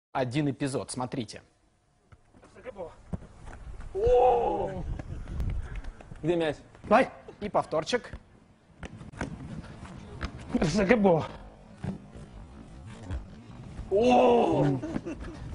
один эпизод. Смотрите. Где мяч? Давай. И повторчик. Закабо.